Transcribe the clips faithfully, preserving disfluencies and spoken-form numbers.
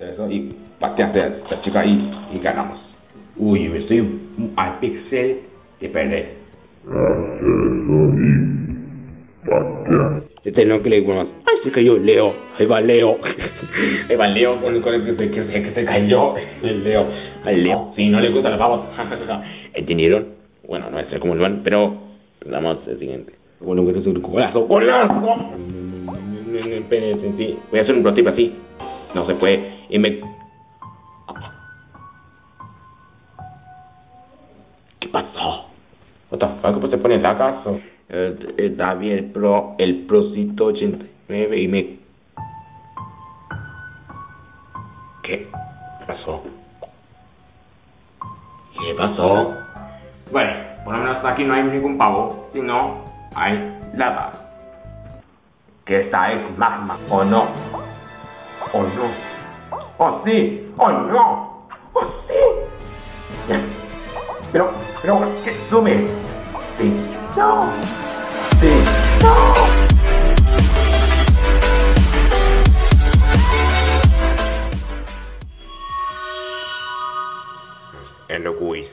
eso y pateaste a esta chica y, y ganamos. Uy, yo estoy al pixel de perder. Este no que le digo más. Ay, se cayó Leo. Ahí va Leo. Ahí va Leo con, con el que se, que, se, que se cayó. El Leo. Al Leo. Si no le gusta la pavos. ¿Entendieron? Bueno, no es como el van, pero vamos al siguiente. Bueno, que es un golazo. ¡Golazo! Espérense, sí. Voy a hacer un prototipo así. No se puede. Y me... ¿Qué pasó? What the fuck? ¿Cómo se pone el acaso? El, el David Pro, el Pro ciento ochenta y nueve y me... ¿Qué pasó? ¿Qué pasó? Bueno, por lo menos aquí no hay ningún pavo, sino hay lava. Que esta es magma, ¿o no? ¿O no? ¡Oh sí! ¡Oh no! ¡Oh sí! Pero, pero, ¿qué sube? Sí. ¡No! Sí. ¡No! En los quiz.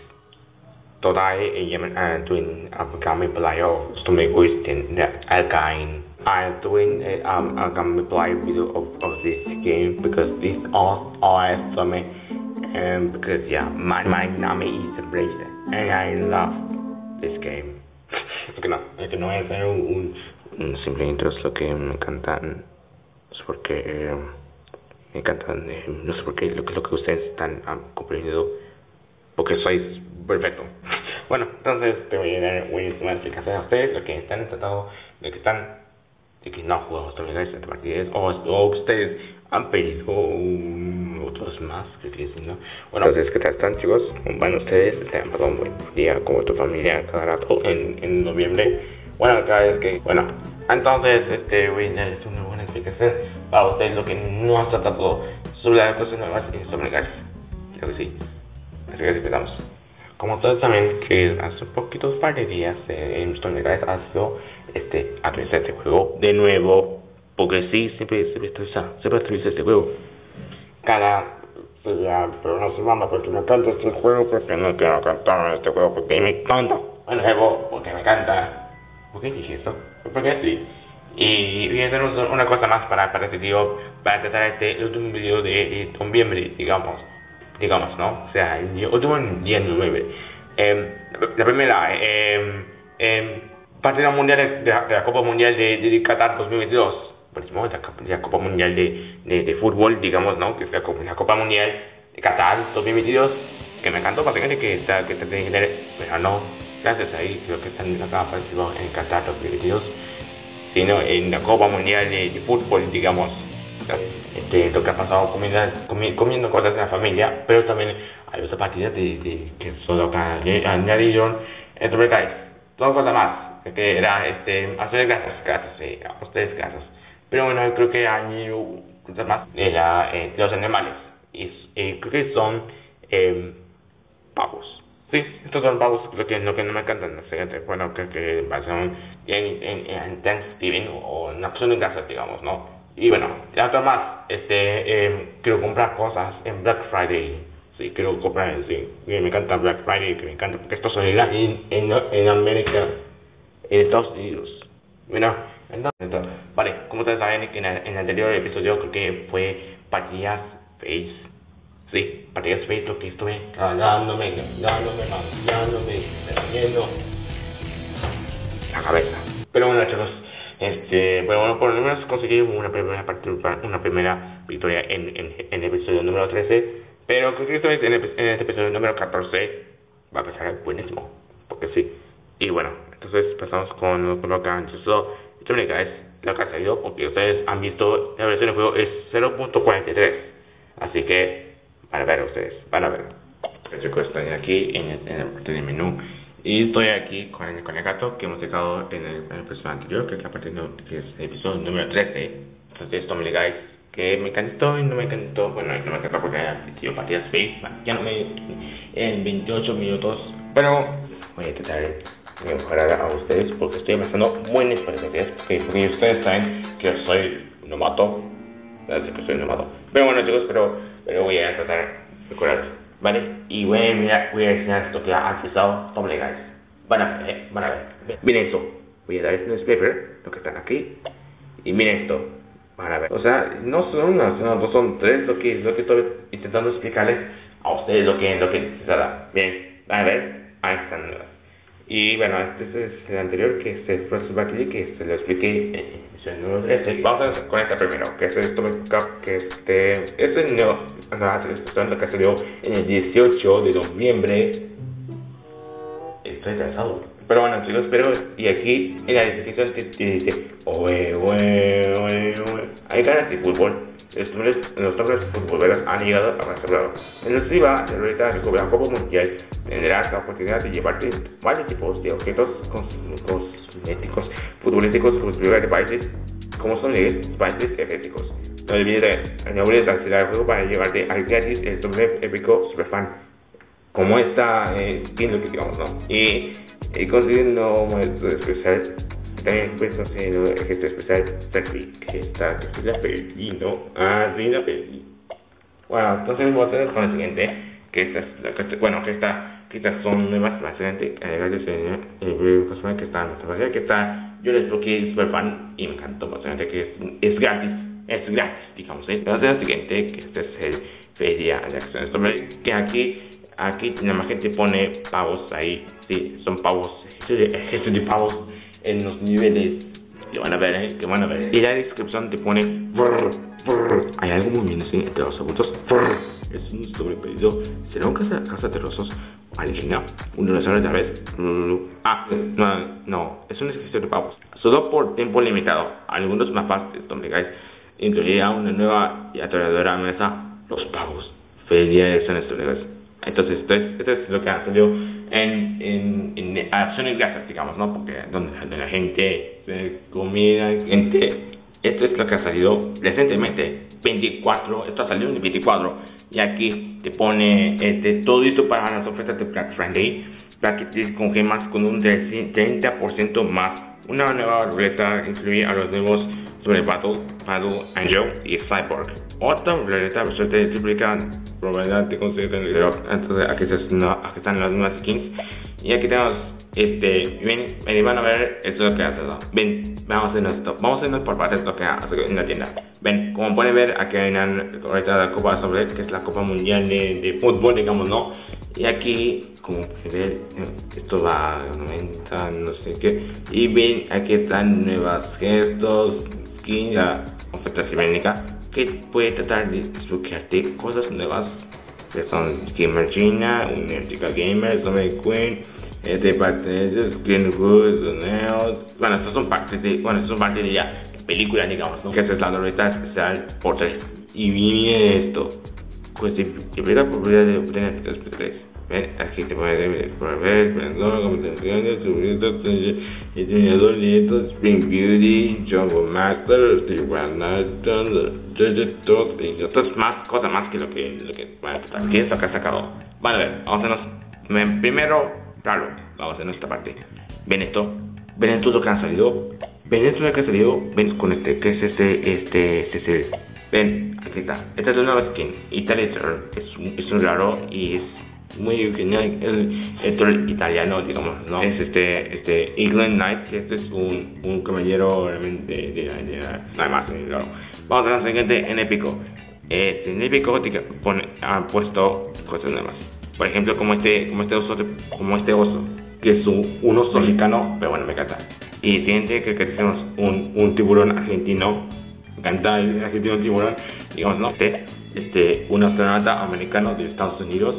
Today I am doing a gameplay of stomach quiz in the Alkain. I'm doing a, um, a gameplay video of, of this game because this all all stomach and because yeah, my my name is Bracer and I love this game. Es que no, es que no voy a hacer un, un, un simple intro, es lo que me encantan, no sé por qué, eh, me encantan, eh, no sé por qué, lo, lo que ustedes están um, comprendiendo, porque sois perfecto. Bueno, entonces te voy a dar una explicación a ustedes, lo que están tratando, de que están, de que no jugamos también esta partida, o, o ustedes han pedido um, otros más, que dicen, ¿no? Bueno, entonces, ¿qué tal están, chicos? Bueno, ustedes te han pasado un buen día como tu familia cada rato en, en noviembre. Bueno, cada vez que, bueno, entonces, este, voy a darles una buena explicación para ustedes lo que no han tratado sobre las cosas nuevas y sobre gas. Creo que sí. Así que empezamos. Como ustedes saben que hace poquitos par de días eh, en Stone Guys ha sido este, actualizar este juego de nuevo. Porque sí, siempre, siempre actualiza, siempre actualiza este juego. Cada día, pero no se manda porque me encanta este juego, porque no quiero cantar este juego, porque me encanta el juego, porque me encanta. ¿Por qué dije eso? Porque sí. Y voy a hacer una cosa más para, para este video, para tratar este último video de, de noviembre, digamos. Digamos, ¿no? O sea, el último día nueve. Eh, la primera, eh, eh, partida mundial de, de, de la Copa Mundial de, de, de Qatar dos mil veintidós. Por ejemplo, la, la Copa Mundial de, de, de Fútbol, digamos, ¿no? Que es la, la Copa Mundial de Qatar dos mil veintidós. Que me encantó, básicamente, que está, que está teniendo, pero no, gracias ahí, creo que están acá aparecido en Qatar dos mil veintidós, sino en la Copa Mundial de, de Fútbol, digamos. Este, lo que ha pasado comiendo, comi, comiendo cosas en la familia, pero también hay otras partidas de, de, que solo añadieron en sobre guys, dos cosas más, que era este, hacer gracias, gracias, eh, a ustedes gracias, pero bueno, creo que hay cosas más, era eh, los animales, y eh, creo que son eh, pavos. Sí, estos son pavos, lo que, lo que no me encantan, no sé, bueno, creo que son en, en, en Thanksgiving o en acción de casa, digamos, ¿no? Y bueno, ya otra más, este, eh, quiero comprar cosas en Black Friday. Sí, quiero comprar, sí, me encanta Black Friday, que me encanta, porque esto son en, en, en América, en Estados Unidos. Bueno, entonces, vale, como ustedes saben, en el, en el anterior episodio creo que fue partidas face. Sí, partidas face, lo que estuve ganándome, ganándome, ganándome, defendiendo la cabeza. Pero bueno, chicos. Este, bueno, por lo menos conseguí una primera partida, una primera victoria en, en, en el episodio número trece, pero creo que esta vez en, el, en este episodio número catorce va a pasar buenísimo, porque sí. Y bueno, entonces pasamos con, con lo que han hecho. Esto me cae lo que ha salido, porque ustedes han visto la versión del juego es cero punto cuarenta y tres, así que van a ver ustedes, van a ver. Los chicos están aquí en el, en el parte del menú. Y estoy aquí con el, con el gato que hemos dejado en el, en el episodio anterior, que es la parte no, que es el episodio número trece. Entonces, esto me digáis que me encantó y no me encantó. Bueno, no me encantó porque era tío partidas face, ya no me en veintiocho minutos. Pero voy a intentar mejorar a ustedes porque estoy pasando buenas experiencias. Porque, porque ustedes saben que yo soy un novato Así que soy enojado. Pero bueno, chicos, pero, pero voy a tratar de mejorar, ¿vale? Y voy a, mirar, voy a enseñar esto que ha actualizado Tumblr, guys. Van a ver, ¿eh? Van a ver. Miren esto. Voy a dar este newspaper, lo que están aquí. Y miren esto. Van a ver. O sea, no son una, sino dos, son tres lo que, lo que estoy intentando explicarles a ustedes lo que, lo que necesitan. Bien, van a ver. Ahí están nuevas. Y bueno, este es el anterior, que es el First Battle, que se lo expliqué en emisión número trece. Vamos a ver con esta primero, que es el Stomach Cup, que este, este es nuevo, o sea, esto es lo que salió en el dieciocho de noviembre. Estoy cansado. Pero bueno, chicos, pero y aquí en la descripción te dice, oe, oe, oe, oe. Hay ganas de fútbol. Los hombres futboleros han llegado a Barcelona. En los FIBA, la ruleta de la Copa Mundial, tendrás la oportunidad de llevarte varios tipos de objetos cosméticos, futbolísticos, futbolistas de países, como son los países efectivos. No olvides, no olvides acelerar el juego para llevarte al gratis el torneo épico Superfan. Como esta eh, skin, lo que digamos, ¿no? Y, y consiguiendo momentos especial, también pues no sé, el ejemplo especial Selfie, que está, que la perdí, ¿no? Ah, sí, la perdí. Bueno, entonces vamos a hacer con el siguiente, que esta es la que, bueno, que esta, que estas son nuevas, básicamente, agregadas en el personal que está en nuestra página, que está, yo les bloqueé Superfan y me encantó, básicamente, que es, es gratis, es gratis, digamos, ¿eh? Vamos a hacer el siguiente, que este es el Feria de Acciones, que aquí Aquí nada más gente pone pavos ahí, sí, son pavos, ejército de pavos en los niveles que van a ver, ¿eh? Que van a ver. Y la descripción te pone, brr, brr. Hay algo muy bien entre los adultos, es un sobrepedido, será un caza, cazaterrosos alienígena, un dinosaurio tal vez, ah, no, no, es un ejército de pavos, solo por tiempo limitado. Algunos mapas donde guys incluirá una nueva y aterradora amenaza, los pavos, feria de acciones legales. Entonces, esto es, esto es lo que ha salido en, en, en acciones gracias, digamos, ¿no? Porque donde, donde la gente se comida, gente, esto es lo que ha salido recientemente, veinticuatro, esto ha salido en el veinticuatro, y aquí te pone este, todo esto para las ofertas de Black Friday, para que te con gemas con un treinta por ciento más. Una nueva ruleta incluye a los nuevos sobre Battle, Battle Angel y Cyborg. Otra ruleta resuelta de triplica probabilidad de conseguir el reloj. Entonces aquí, es, no, aquí están las nuevas skins. Y aquí tenemos este, ven, ven van a ver esto es lo que hace, ¿no? Ven, vamos a hacer esto, vamos a hacer por partes lo que hace en la tienda. Ven, como pueden ver, aquí hay una ahorita la copa sobre, que es la Copa Mundial de, de Fútbol, digamos, ¿no? Y aquí, como pueden ver, esto va a noventa, no sé qué. Y ven, aquí están nuevas gestos, skin, la oferta cibernética, que puede tratar de desbloquearte cosas nuevas, que son Gamer China, Unertica Gamer, Zombie Queen, este parte de Skin Good, Neos. Bueno, estos son partes de, bueno, estos son partes de ya película, digamos, ¿no? Que esta es la ruleta especial por tres. Y viene esto, pues de primera probabilidad de obtener tres por tres. Ven, aquí te puede ver, ver, perdón, computaciones, subritos, diseñador nieto, Spring Beauty, Jungle Master, Steve Brandon, Digital, y otras más cosas más que lo que, lo que van a tratar. ¿Qué es lo que ha sacado? Vale, a ver, vamos a hacernos, primero, claro, vamos a hacer nuestra parte. Ven esto, ven esto lo que ha salido, ven esto lo que ha salido, ven con este, que es este, este, este es el, ven, aquí está, esta es una nueva skin, Italiator, es un, es un raro y es muy genial, el, el italiano, digamos, ¿no? Es este, este England Knight, que este es un, un caballero realmente de, de, de, de nada más, claro. Vamos a la siguiente en épico. Este, en épico pone, han puesto cosas nuevas. Por ejemplo, como este, como este oso, como este oso, que es un, un oso mexicano, pero bueno, me encanta. Y siguiente, que, que tenemos un, un tiburón argentino, me encanta el argentino tiburón, digamos, ¿no? Este, este, un astronauta americano de Estados Unidos.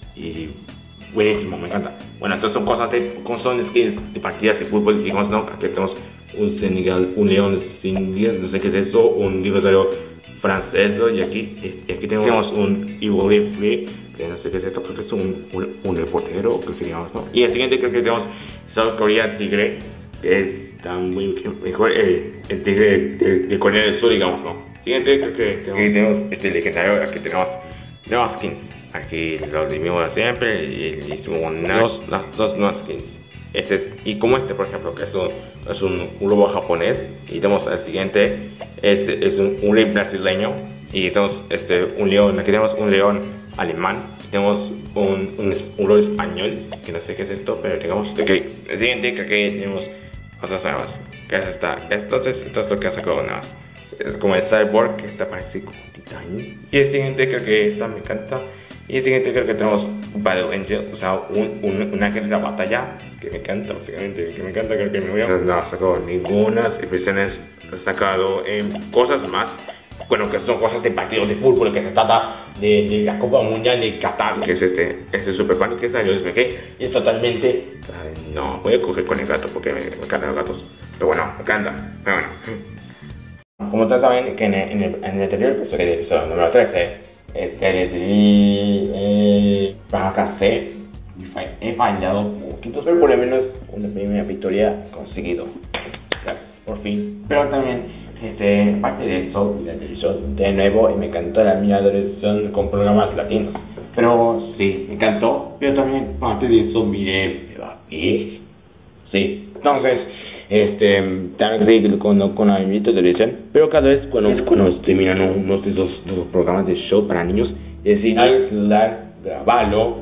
Y buenísimo, me encanta. Bueno, estas son cosas de, son skins de partidas de fútbol, digamos, ¿no? Aquí tenemos un Senegal, un león sin días, no sé qué es eso, un dinosaurio francés, y aquí, y aquí tenemos un Evil Free, que no sé qué es esto, creo que es un, un, un reportero, que digamos, ¿no? Y el siguiente creo que tenemos South Korea Tigre, que es tan muy mejor el, el tigre de, de Corea del Sur, digamos, ¿no? Siguiente creo que tenemos, aquí tenemos este legendario, aquí tenemos nuevas skins. Aquí los mismos de siempre y el mismo dos, las dos nuevas skins. Este es, y como este, por ejemplo, que es un, es un, un lobo japonés, y tenemos el siguiente, este es un, un rey brasileño, y tenemos este, un león, aquí tenemos un león alemán, tenemos un, un, un lobo español, que no sé qué es esto, pero digamos, okay. El siguiente, que aquí tenemos otras nuevas, que es esta, entonces esto es lo que hace con nuevas, es como el cyborg, que está parece como titán, y el siguiente creo que esta me encanta. Y el siguiente creo que tenemos Battle Angel, o sea, un, un, un ángel de la batalla, que me encanta, básicamente, que me encanta, creo que me voy a... No ha sacado ninguna expresiones, ha sacado en cosas más, bueno, que son cosas de partidos de fútbol, que se trata de, de la Copa Mundial de Qatar, que es este, este Super Fan, que es el U S B G, y es totalmente... Ay, no, voy a coger con el gato, porque me, me encantan los gatos, pero bueno, me encanta, pero bueno. Como ustedes saben, que en el, en el, en el anterior episodio, el episodio número trece, Este, decidí eh, fracasé y he fallado un poquito, pero por lo menos una primera victoria conseguido, ya, por fin. Pero también, este, aparte de eso, la televisión de nuevo, y me encantó la mi adolescencia con programas latinos. Pero sí, me encantó, pero también aparte de eso miré y sí, entonces este también con, con la invito de televisión, pero cada vez cuando, cuando estoy mirando unos de esos, de los programas de show para niños, decidí al celular grabarlo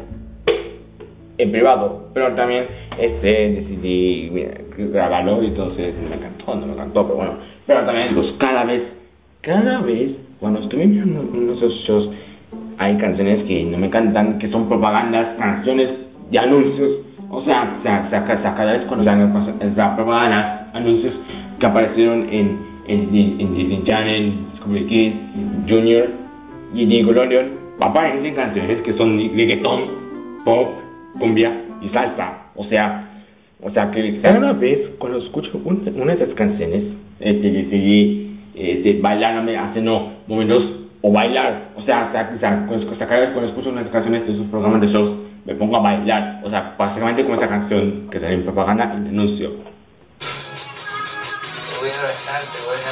en privado, pero también este decidí mira, grabarlo, y entonces me encantó, no me encantó, pero bueno, pero también pues cada vez, cada vez cuando estoy mirando unos de esos shows hay canciones que no me encantan, que son propagandas, canciones de anuncios. O sea, o sea, o sea, o sea, cada vez cuando se la propaganda, anuncios que aparecieron en, en, en, en Disney Channel, Discovery Kids, Junior y Nickelodeon, aparecen canciones que son reggaetón, pop, cumbia y salsa. O sea, o sea que cada vez cuando escucho un, una de esas canciones, este, decidí este, bailar, no me hace no, momentos o bailar. O sea, o sea, o sea, o sea cada vez cuando escucho unas canciones de esos programas de shows, me pongo a bailar, o sea, básicamente como esta canción que sale en propaganda en anuncio. Te voy a besar, te voy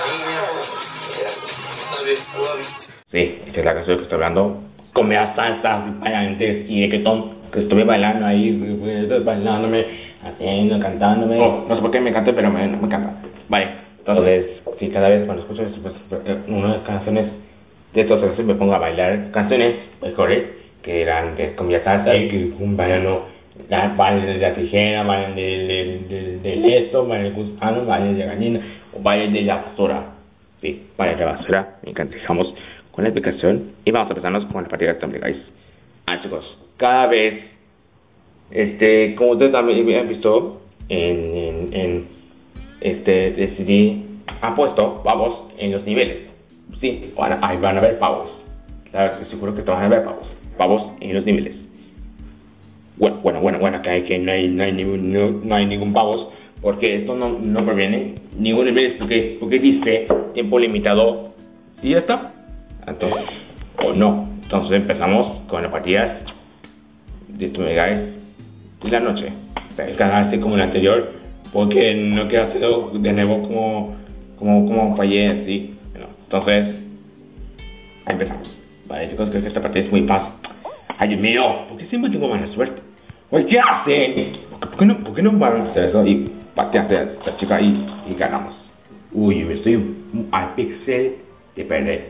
a Sí, esta es la canción que estoy hablando. Come a salsa, bailantes y reggaetón, que estuve bailando ahí, bailándome, haciendo, cantándome. Oh, no sé por qué me encanta, pero me, me encanta. Vale, entonces, sí, cada vez cuando escucho una de las canciones de estas canciones me pongo a bailar canciones mejores, que eran que comía salsa, y que un bailando, bailes de la tijera, bailes del de, de, de esto, bailes de gusano, bailes de gallina, o bailes de la basura. Sí, bailes de la basura. Me encantamos con la explicación y vamos a empezarnos con la partida de Assembly Guys. Ah, chicos, cada vez, este, como ustedes también han visto, en, en, en este, decidí, han puesto pavos en los niveles. Sí, ahora ahí van a ver pavos. Claro, estoy seguro que te van a ver pavos. Pavos en los niveles. Bueno, bueno, bueno, bueno, que, hay, que no, hay, no, hay ningún, no, no hay ningún pavos, porque esto no, no proviene ningún nivel, porque, porque dice tiempo limitado y ya está. Entonces, o no. Entonces empezamos con las partidas de Assembly Guys de la noche. Así como el anterior, porque no quiero hacerlo de nuevo como, como, como fallé así. Bueno, entonces, empezamos. Vale, chicos, creo que esta partida es muy fácil. Ay, Dios mío, ¿por qué siempre tengo mala suerte? Oye, ¿qué hacen? ¿Por qué no, por qué no van a hacer eso? Y pateaste a esta chica y, y ganamos. Uy, me estoy al pixel de perder.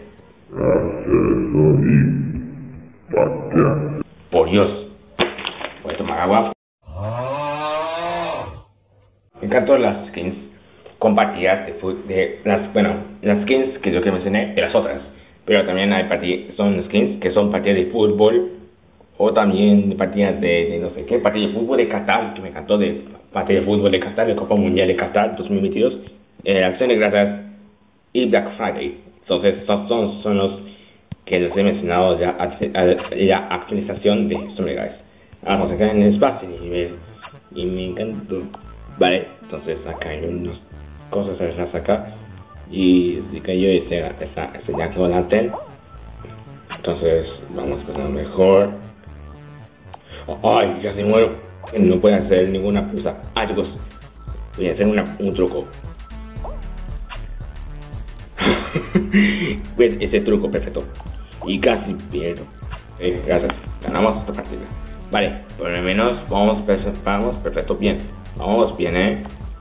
Por Dios. Voy a tomar agua. Me encantó las skins compartidas de, de las, bueno, las skins que yo que mencioné de las otras. Pero también hay partidas, son skins que son partidas de fútbol, o también partidas de, de no sé qué, partidas de fútbol de Qatar, que me encantó, de partida de fútbol de Qatar, de Copa Mundial de Qatar dos mil veintidós, eh, Acción de Gracias y Black Friday. Entonces, estos son, son los que les he mencionado ya, la actualización de Assembly Guys. Vamos acá en el espacio y me, y me encantó. Vale, entonces acá hay unas cosas esas acá. Y si cayó ese, esa, ese Jack O'Lantern. Entonces vamos a empezar mejor. Oh, ay, casi muero. No puedo hacer ninguna cosa. Ah, chicos, voy a hacer una, un truco. Pues ese truco perfecto. Y casi pierdo. Eh, gracias, ganamos esta partida. Vale, por lo menos vamos, vamos perfecto, bien. Vamos bien, eh.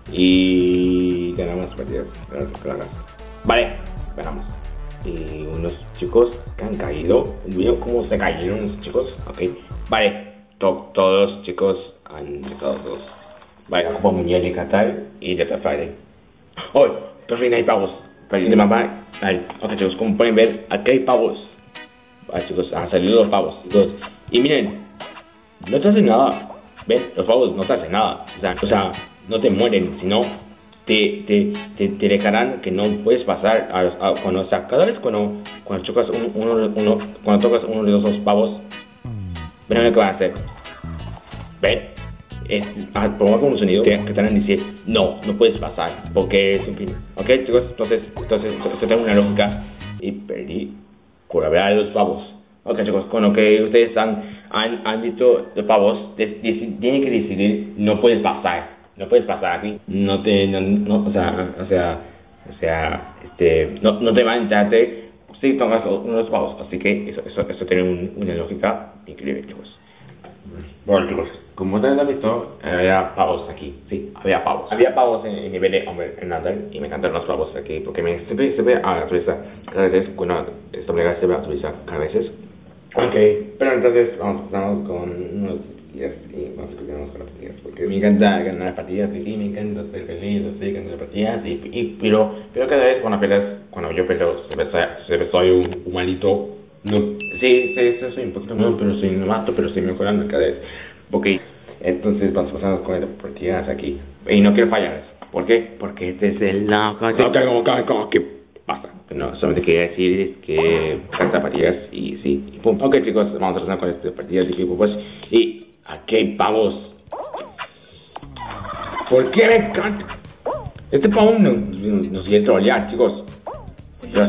Y ganamos partidas. Vale, ganamos. Y unos chicos que han caído. Miren cómo se cayeron los chicos. Ok, vale. To todos los chicos han estado todos. Vale, la Copa Mundial de Qatar y de Black Friday. Oh, por fin hay pavos. Pero de mamá. Vale, ok chicos, como pueden ver, aquí hay pavos. Vale chicos, han salido los pavos. Entonces, y miren, no te hacen nada. ¿Ven? Los pavos no te hacen nada. O sea, o sea no te mueren, sino te, te, te, te dejarán que no puedes pasar a, a, cuando, o sea, cada vez cuando, cuando tocas un, uno, uno, cuando tocas uno de los dos pavos, ven lo que van a hacer. ¿Ven? Es, a probar con un sonido que, que te van a decir, no, no puedes pasar, porque es un fin. Ok chicos, entonces, entonces, esto tiene una lógica y perdí por haber a los pavos. Ok chicos, con lo que ustedes han, han, han visto los pavos, tienen que decidir, no puedes pasar. No puedes pasar aquí, no te, no, no, o sea, o sea, o sea, este, no, no te van a entrarte si tocas unos pavos, así que eso, eso, eso tiene un, una lógica increíble, chicos. Bueno, chicos, como ustedes han visto, había pavos aquí, sí, había pavos. Había pavos en, en nivel de Hombre en Under, y me encantan los pavos aquí, porque me, se ve, se ve a la turista cada vez, cuando esta obliga se ve a la turista cada vez. Ok, pero entonces vamos, vamos con unos días y vamos a continuar con las partidas, porque me encanta ganar partidas, y sí, me encanta ser feliz, sí, ganar partidas, y, y, pero, pero cada vez cuando peleas, cuando yo peleo, se ve, se ve soy un, un malito, no, sí, sí, sí, soy un poquito malo, pero soy novato, pero estoy mejorando cada vez, ok, entonces vamos pasando con las partidas aquí, y no quiero fallar, ¿por qué? Porque este es el no, como, como, como, que pasa. No, solamente quería decir que cansa partidas y sí, y pum. Ok chicos, vamos a empezar con estas partidas y pues, y aquí hay pavos. ¿Por qué me encanta? Este pavo nos, nos, nos quiere trolear, chicos. Dios.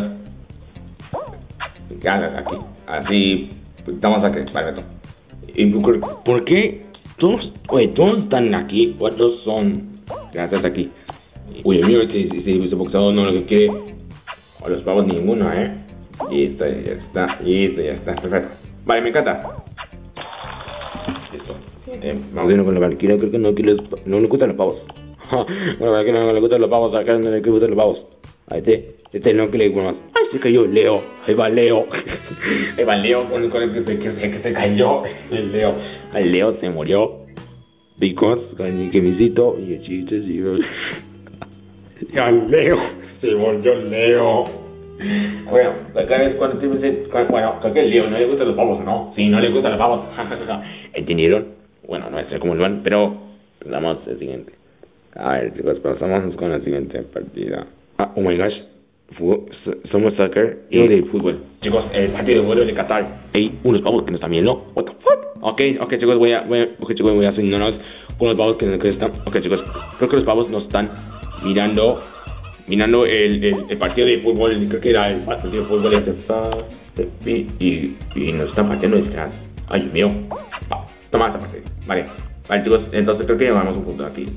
¿Qué hagas aquí? Así, estamos aquí, vale, Beto. ¿Y por, por qué todos, oye, todos están aquí? ¿Cuántos son? Gracias aquí. Uy, el mío, si ese boxeador no lo que quiere. A los pavos ninguno, eh. Listo, ya está, listo, ya está, perfecto. Vale, me encanta. Listo. Eh, vamos a irnos con la Valkyria, creo que no, que les, no le gustan los pavos. Bueno, a Valkyria no le gustan los pavos, acá no le gustan los pavos. A este, este no que le gusta más. Ay, se cayó Leo, ahí va Leo. Ahí va Leo con, con el que se, que, que se cayó. El Leo, el Leo se murió. Because, con el quemisito y el chiste, sí. Ya Leo. Se volvió Leo. Bueno, cada vez cuando te dicen, bueno, creo que el Leo no le gustan los pavos, ¿no? Sí, no le gustan los pavos. ¿Entendieron? Bueno, no es como el van, pero vamos al siguiente. A ver, chicos, pasamos con la siguiente partida. Ah, oh my gosh. Somos soccer y de fútbol. Chicos, el partido de vuelo de Qatar. Hay unos pavos que no están viendo. What the fuck? Ok, ok, chicos, voy a, voy a, okay, chicos, voy a asignarnos con los pavos que, que están. Ok, chicos, creo que los pavos nos están mirando. Mirando el, el, el partido de fútbol, creo que era el partido de fútbol y, y, y nos están partiendo detrás. Ay, Dios mío. Va, toma esta parte. Vale, vale chicos, entonces creo que llevamos un punto aquí.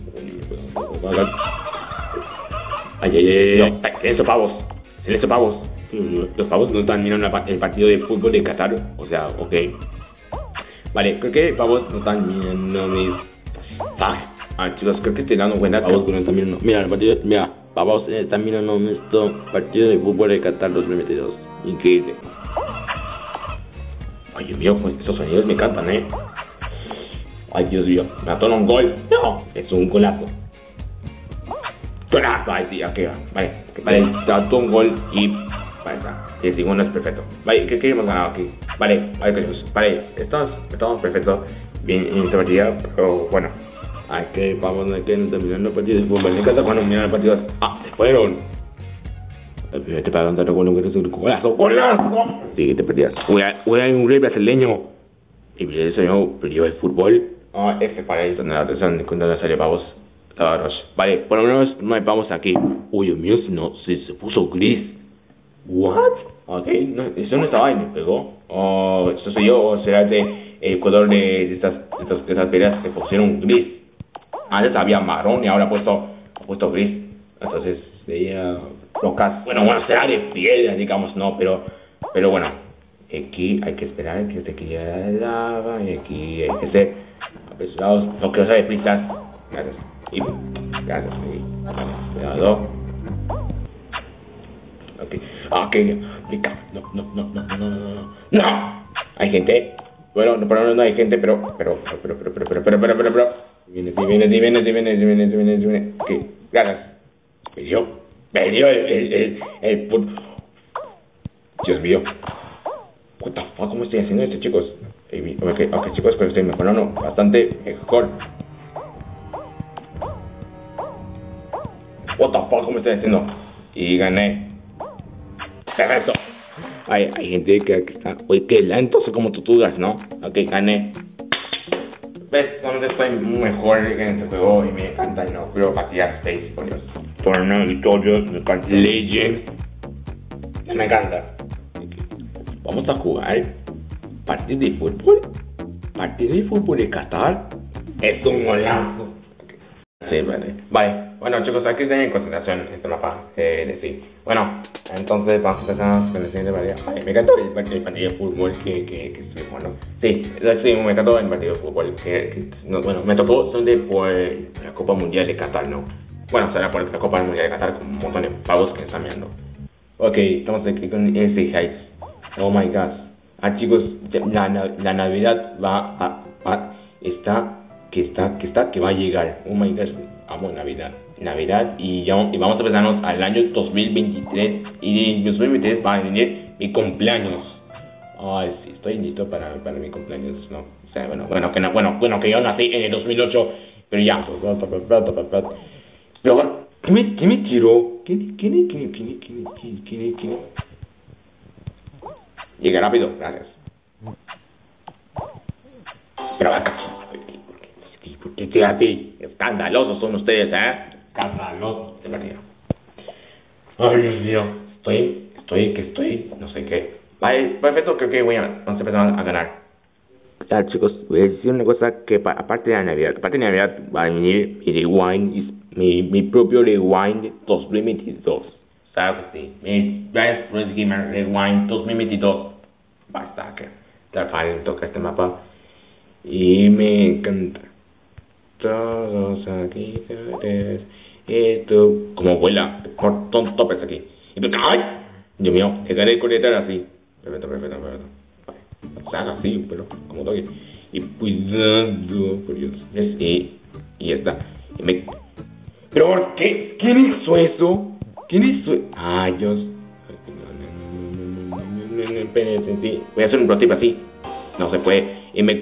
Ay, ay, ay, ay, ay, silencio pavos, silencio pavos. Los pavos no están mirando el partido de fútbol de Qatar, o sea, ok. Vale, creo que pavos no están mirando mis... Ah, ah chicos, creo que te dan cuenta pavos que no están mirando. Mira, el partido, mira. Pavos están mirando nuestro partido de fútbol de Qatar dos mil veintidós. Increíble. Ay, Dios mío, pues esos sonidos me encantan, eh. Ay, Dios mío, me ató un gol. No, es un golazo. Golazo, ay, sí, aquí va. Vale, vale, te ató un gol y. Vale, está. El segundo es perfecto. Vale, ¿qué queremos ganar aquí? Vale, vale, chicos. Vale, estamos, estamos perfectos. Bien en esta partida, pero bueno. Ay, que vamos, no es que no están mirando partidos de fútbol. Me encanta cuando miran partidos. Ah, se fueron. Este para tanto con un golazo, golazo. Sí, te perdías. Voy a, voy a un rey brasileño. Y eso yo perdió el fútbol. Ah, F para eso, no, atención, cuando no sale pavos. Vale, por lo menos no hay pavos aquí. Uy, Dios mío, no, se, se puso gris. What? Ok, no, eso no estaba y me pegó. Oh, eso soy yo, o será de el color de, de estas, de estas, de estas peleas que pusieron gris. Antes había marrón y ahora ha puesto, ha puesto gris. Entonces veía rocas. Bueno, bueno, será de piedra, digamos, no, pero, pero bueno, Aquí hay que esperar que se quede la lava. Y aquí hay que ser apresurados. No quiero saber prisas. Gracias. Y gracias. Y, vale, cuidado. Ok. Ok. No, no, no, no, no, no, no. No. Hay gente. Bueno, no, pero no, no hay gente, pero, pero, pero, pero, pero, pero, pero, pero, pero, pero. Viene, sí, viene, sí, viene, sí, viene, sí, viene, sí, viene, sí, viene. Ok. Gracias. Me dio. Me dio el, el, el, el, el Dios mío. What the fuck, ¿cómo estoy haciendo esto, chicos? Ok, ok, chicos, pero estoy mejorando bastante mejor. What the fuck, ¿cómo estoy haciendo? Y gané. Perfecto. Hay, hay gente que, que está... Oye, qué lento, soy como tortugas, ¿no? Ok, gané. ¿Ves? Solamente estoy mejor en este juego y me encanta, y no quiero patear seis, por Dios. Por no, victorious, me encanta. Legend. Me encanta. Vamos a jugar partido de fútbol. Partido de fútbol de Qatar. Es un golazo. Sí, vale. Vale. Bueno, chicos, aquí está en concentración este mapa. Eh, sí. Bueno, entonces vamos a empezar con el siguiente partido. Ay, me encantó el, el partido de fútbol que, que, que estoy jugando. Sí, sí, me encantó el partido de fútbol. Que, que, no, bueno, me tocó son de por la Copa Mundial de Qatar, ¿no? Bueno, será por la Copa Mundial de Qatar con un montón de pavos que están mirando. Ok, estamos aquí con ese Heights. Oh my god. Ah, chicos, la, la Navidad va a, a está que está que está que va a llegar. Oh my god, amo Navidad. Navidad y ya y vamos a empezarnos al año dos mil veintitrés y en dos mil veintitrés va a venir mi cumpleaños. Ay, sí, estoy listo para, para mi cumpleaños, ¿no? O sea, bueno, bueno, que no, bueno, bueno, que yo nací en el dos mil ocho, pero ya. Pero bueno, ¿qué me, qué me tiró? ¿Quién, quién, quién, quién, quién, quién, quién, quién? Llegué rápido, gracias. Pero acá, ¿por qué estoy así? Escandalosos son ustedes, ¿eh? Escandalosos, de verdad. Ay, Dios mío, estoy, estoy, que estoy, no sé qué. Vale, perfecto, creo que voy a, vamos a empezar a ganar. Ya, chicos, voy a decir una cosa que aparte de la Navidad, aparte de la Navidad va a venir mi rewind, mi, mi propio rewind dos mil veintidós. ¿Sabes? Sí, mi Best Friends Gamer Rewind dos mil veintidós. Basta que Starfire toca este mapa y me encanta. Todos aquí, esto como vuela por tontos topes aquí. Y tú, ¡ay! Dios mío, llegaré a correr así. Perfecto, perfecto, perfecto. O sea, así, pero como toque. Y cuidado, por Dios. Y, y ya está. Y me... ¿Pero por qué? ¿Quién hizo eso? ¿Quién hizo eso? Ay, Dios. Espérense, sí. Voy a hacer un prototipo así. No se puede. Y me...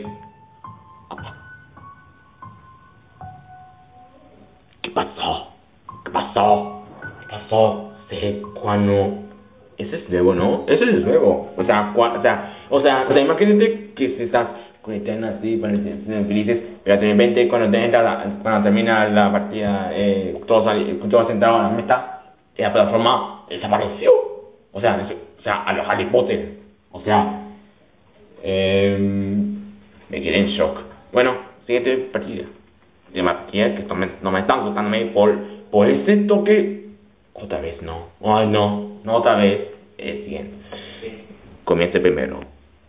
¿Qué pasó? ¿Qué pasó? ¿Qué pasó? Sé cuando... Ese es nuevo, ¿no? Ese es nuevo. O sea, o sea, o sea, o sea, imagínate que si estás conectando así, parecen felices, pero de repente cuando te entra la, cuando termina la partida, eh, todos, todos sentados en la mesa, y la plataforma desapareció. O sea, o sea, a los Harry Potter. O sea, eh, me quedé en shock. Bueno, siguiente partida. De partida que no me, no me están gustándome por, por ese toque. Otra vez no. Ay, no. No otra vez. Es bien. Comience primero.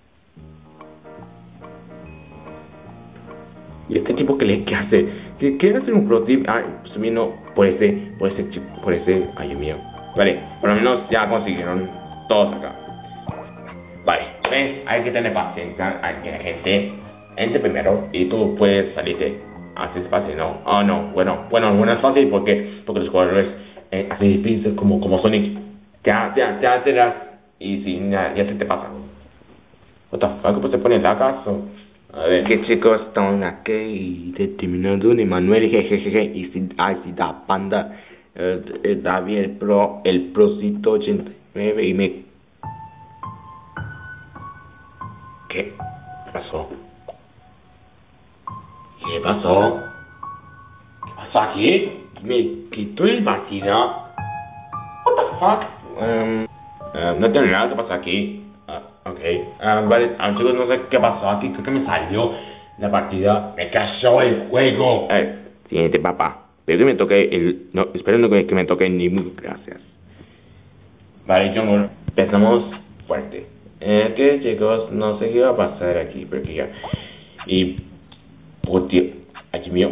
¿Y este tipo qué le qué hace? ¿Qué quiere hacer un protip? Ah, subiendo por ese, por ese chip, por ese. Ay, Dios mío. Vale, por lo menos ya consiguieron todos acá. Vale, ¿ves? Hay que tener paciencia. Hay que gente. Entre primero y tú puedes salirte. Así es fácil, ¿no? Ah, oh, no. Bueno, bueno, no es fácil porque, porque los jugadores eh, así difíciles como, como Sonic. Ya, ya, ya te das. Y si ya, ya se te pasa. What the fuck, pues se pone acaso. A ver. Que chicos, están aquí determinando de Manuel, jejeje. Y si, ay, si da panda. Eh, eh, David el Pro, el Procito ochenta y nueve y me... ¿Qué pasó? ¿Qué pasó? ¿Qué pasó aquí? Me quitó el partida. What the fuck? Um, uh, no tengo nada que pasa aquí. Uh, ok. Uh, vale, um, chicos, no sé qué pasó aquí. Creo que me salió la partida. Me cayó el juego. Eh, siguiente, papá. Pero que me toque el... No, espero que, que me toque ni muy... Gracias. Vale, Jungle. Empezamos fuerte. Es que chicos, no sé qué va a pasar aquí, porque ya. Y. Por tío. Aquí mío.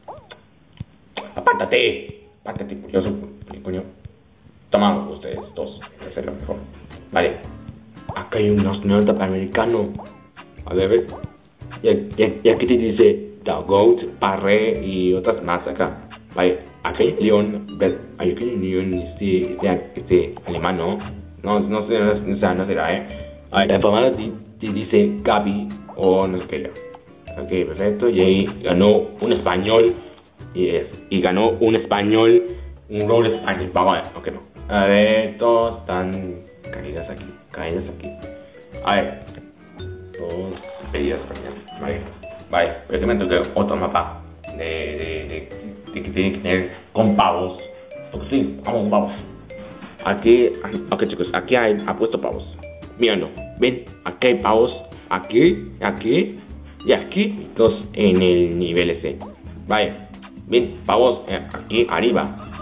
Apártate. Apártate, curioso. Coño. Toma ustedes dos. Voy a hacerlo mejor. Vale. Acá hay un astronauta americano. A ver, a ver. Y, y, y aquí te dice The Goat, Parre y otras más acá. Vale. Acá hay león. ¿Ves? Hay aquí hay un león este, este, este alemán, ¿no? No, no sé, no, no, no será, eh. A ver, la informada te, te dice Gaby o no sé qué ya. Ok, perfecto. Y ahí ganó un español. Y, es, y ganó un español. Un rol español. Vamos a ver, ok, no. A ver, todos están caídas aquí. Caídas aquí. A ver. Todos caídas español. Vale. Vale. Pero que me toque otro mapa. De, de, de, de que tiene que tener con pavos. Porque sí, vamos, vamos. Aquí, ok chicos, aquí hay, ha puesto pavos. Míralo, ven, aquí hay pavos. Aquí, aquí y aquí. Dos en el nivel ese. Vale, ven, pavos eh, aquí arriba.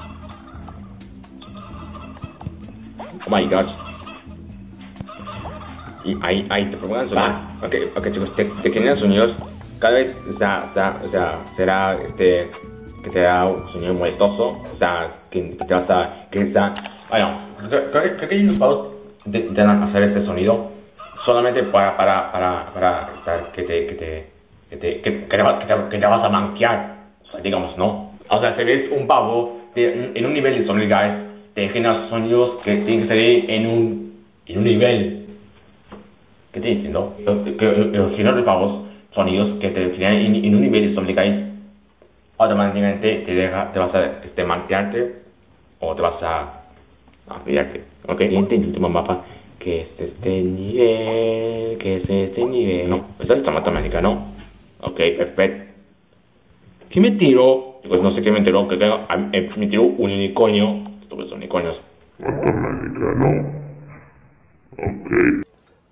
Oh my god. Y ahí, ahí te propongan sonidos. Ok, ok chicos, te, te generan sonidos. Cada vez, o sea, o sea, o sea, será este, que te da un sonido molestoso. O sea, que, que te vas a, que está. Bueno, creo, creo que hay unos pavos que intentan hacer este sonido solamente para, para, para, para, para que te, que te, que te, que, que, te, que, te, que te vas a manquear, o sea, digamos, ¿no? O sea, si ves un pavo de, en un nivel de sonido, guys, te genera sonidos que tienen que salir en un, en un nivel. ¿Qué te diciendo? Que, que, los géneros de pavos, sonidos que te generan en, en un nivel de sonido, guys, automáticamente te deja, te vas a este, manquearte o te vas a Ah, fíjate, ok, siguiente y último mapa, que es este nivel, que es este nivel, no, esta es la matemática, ¿no? Ok, perfecto. ¿Qué me tiró? Pues no sé qué me tiró, que eh, me tiró un unicornio, estos son unicornios. Matemática, ¿no? Ok.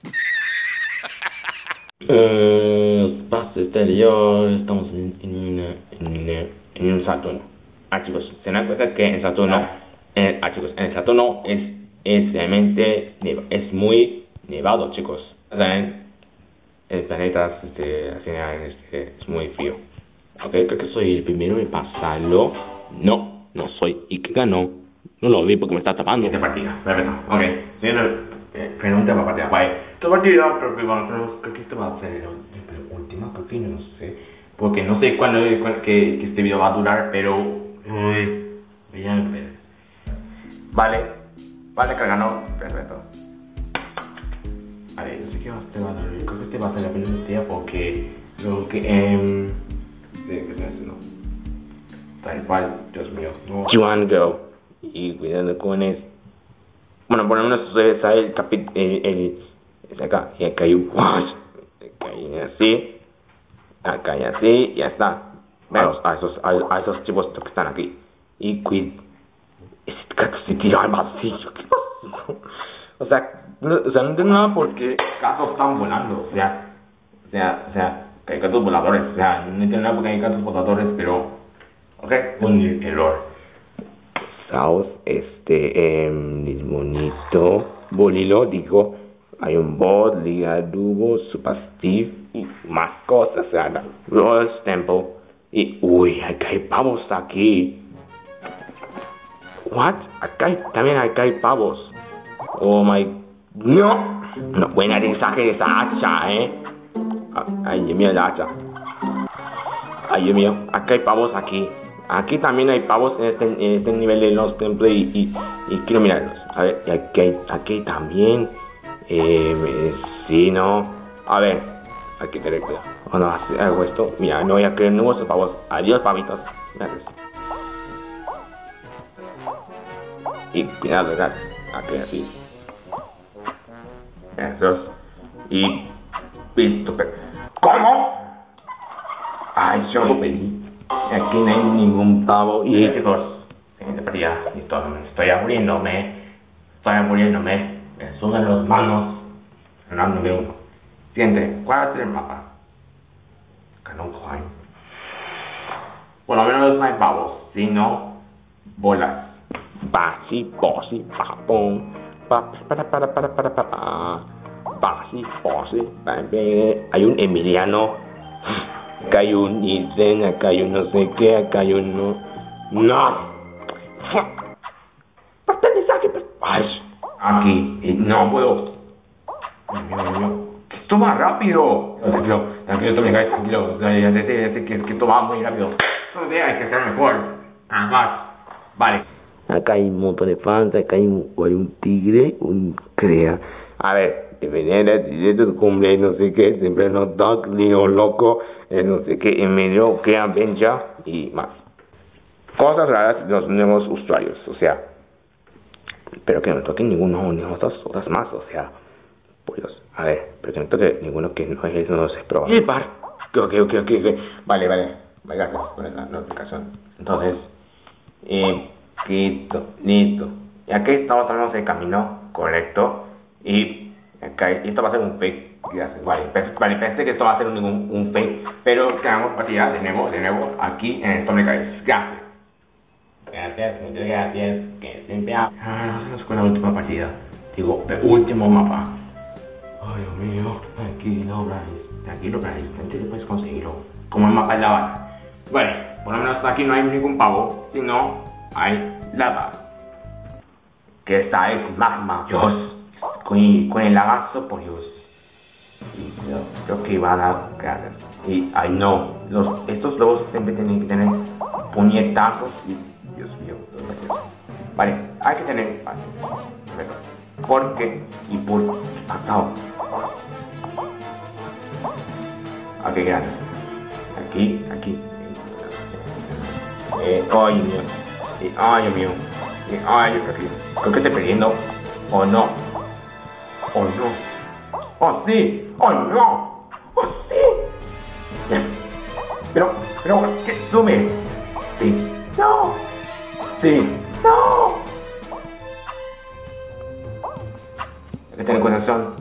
Eh, espacio exterior, estamos en, en, en, en un Saturno. Ah, chicos, se dan cuenta que en Saturno Eh, ah chicos, en el Saturno es, es realmente es muy nevado, chicos. ¿Saben? El planeta este, al final este, es muy frío. Ok, creo que soy el primero en pasarlo. No, no soy. ¿Y qué ganó? No lo vi porque me está tapando. Esta partida, perfecto. Ok, siguiente eh, pregunta para partida. Vale, esta partida, pero creo que esto va a ser la última, creo que no sé. Porque no sé cuándo, cuándo que, que este video va a durar, pero. Uy, vean a ver. Vale, vale que ganó, perfecto. A ver, no sé qué más te va a dar, creo que este va a ser la penúltima porque lo que em sí, que estoy haciendo tal cual, Dios mío, no. Juan Go y cuidado con eso. Bueno, por lo menos ustedes saben el capítulo, el, el, es acá, y acá hay un wash, acá hay así, acá hay así, y ya está. Veamos a esos, a, a esos chicos que están aquí. Y cuid este gato se tiró al vacío, ¿qué pasó? O sea, no, o sea, no entiendo nada porque gatos están volando, o sea, o sea, o sea, que hay gatos voladores, o sea, no entiendo nada porque hay gatos voladores, pero, ok, un error. Saos, este, eh, bonito, bolilo, digo, hay un bot, liga, dubo, super Steve, y más cosas, o sea, Rose Temple, y, uy, acá hay pavos aquí. What? Acá hay, también acá hay pavos. Oh my. No. No pueden aterrizaje de esa hacha, eh. Ay, Dios mío, la hacha. Ay, Dios mío. Acá hay pavos aquí. Aquí también hay pavos en este, en este nivel de los templos y, y, y quiero mirarlos. A ver, y aquí hay, aquí hay también. Eh, sí, no. A ver. Hay que tener cuidado. Oh, no, hago esto. Mira, no voy a creer nuevos pavos. Adiós, pavitos. Gracias. Y cuidado, ¿verdad? Aquí así. Esos. Y listo. ¿Cómo? Ay, yo lo pedí. Aquí no hay ningún pavo. Y chicos, siguiente partida. Listo, estoy abriéndome. Estoy abriéndome. Me suben las manos. Ganándome uno. Siguiente, ¿cuál es el mapa? Acá no hay. Por lo menos no hay pavos, sino bolas. Basi, bosi, papón, pa, para, para, para, para, para, fácil, fácil. Hay un Emiliano, acá hay un Isen, acá hay un no sé qué, acá hay un no. No. Aprendizaje. Ay, aquí, no puedo. Esto va rápido. Tranquilo, tranquilo, tome guys, tranquilo. Ya sé, ya sé que esto va muy rápido. Todavía hay que hacer mejor. Más. Vale. Acá hay un montón de fans, acá hay un, hay un tigre, un crea. A ver, dependiendo de tu cumple, no sé qué, siempre no dog, lío loco, eh, no sé qué, en medio, crea venja y más. Cosas raras de los nuevos usuarios, o sea, pero que no toquen ninguno, ni otras, otras más, o sea, pollos. A ver, pero que no toque ninguno que no es, no se prueba. Y par. Ok, ok, ok, ok. Vale, vale. Vale, gracias por esa notificación. Entonces, eh, listo, listo. Y aquí estamos, estamos en el camino correcto. Y acá, esto va a ser un fake. Gracias. Vale, vale, pensé que esto va a ser un, un, un fake. Pero quedamos partida de nuevo, de nuevo, aquí en el Tommy Guys. Gracias. Gracias, muchas gracias. Que siempre. Ah, vamos con la última partida. Digo, el último mapa. Ay, Dios mío, tranquilo, Bryce, tranquilo, Bryce, tranquilo, puedes conseguirlo. Como el mapa de lava. Bueno, por lo menos aquí no hay ningún pavo, sino hay lava. Que esta es magma, Dios. Con, con el lagazo, por Dios. Y creo, creo que van a ganar. Y, ay no, los, estos lobos siempre tienen que tener puñetazos y, Dios mío, Dios. Vale, hay que tener perfecto. Porque y por pasado. Ok, gracias. Aquí, aquí. Eh, ay, Dios mío. Eh, ay, Dios mío. Eh, ay, yo creo que, creo que estoy perdiendo. Oh, no. Oh, no. Oh, sí. Oh, no. Oh, sí. Yeah. Pero, pero, ¿qué sube? Sí. No. Sí. No. Hay que tener concentración.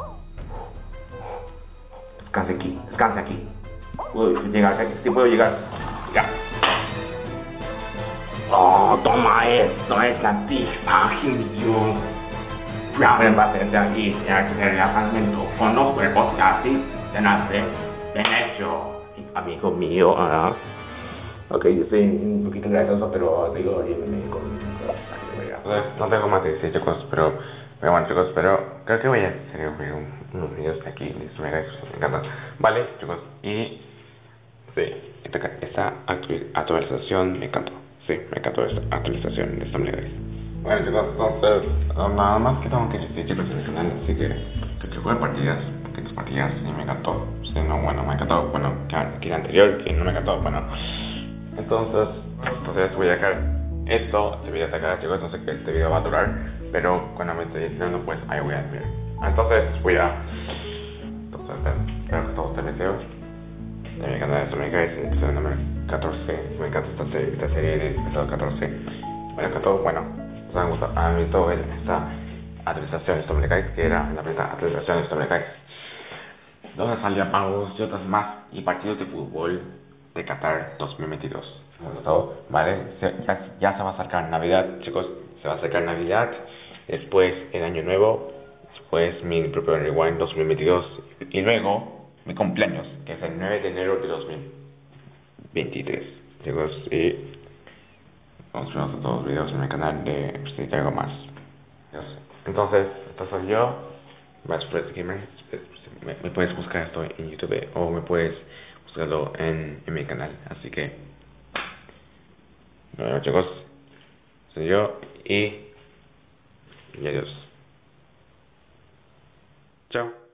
Descanse aquí, descanse aquí. Puedo llegar, sí puedo llegar. Ya. Oh, toma esto, es satisfacción. Ya me va a hacer de aquí, ya que se relajamiento con los cuerpos casi de nace, bien hecho. Amigo mío, ah. Ok, yo soy un poquito gracioso, pero digo, oye, me con. No tengo más que decir, chicos, pero. Pero bueno, chicos, pero creo que voy a hacer unos videos de aquí, listo, me encanta. Vale, chicos, y sí, esta, esta actualización me encantó. Sí, me encantó esta actualización de Stumble Guys. Bueno, chicos, entonces, nada más que tengo que decir, chicos, en el canal, así que que, que juegue partidas, que las partidas sí me encantó. Sí, no, bueno, me encantó, bueno, que, que el anterior, que no me encantó, bueno. Entonces, entonces voy a dejar esto, este video hasta acá, chicos, no sé qué este video va a durar, pero cuando me estoy diciendo, pues ahí voy a ver. Entonces voy a. Entonces, espero que todos estén videos de mi canal de Stumble Guys, episodio número catorce. Me encanta esta serie, esta serie de episodio catorce. Me encantó, bueno, os han gustado, han visto esta actualización de Stumble Guys, que era la primera actualización de Stumble Guys, donde salían pagos y otras más, y partidos de fútbol de Qatar dos mil veintidós. Vale, ya, ya se va a acercar Navidad, chicos, se va a acercar Navidad, después el Año Nuevo, después mi propio Rewind dos mil veintidós y luego mi cumpleaños, que es el nueve de enero de dos mil veintitrés, chicos, y vamos a ver todos los videos en mi canal de si algo más. Entonces, esto soy yo, Maxpress Gamer. Me, me puedes buscar esto en YouTube o me puedes buscarlo en, en mi canal, así que bueno, chicos, soy yo y, y adiós. Chao.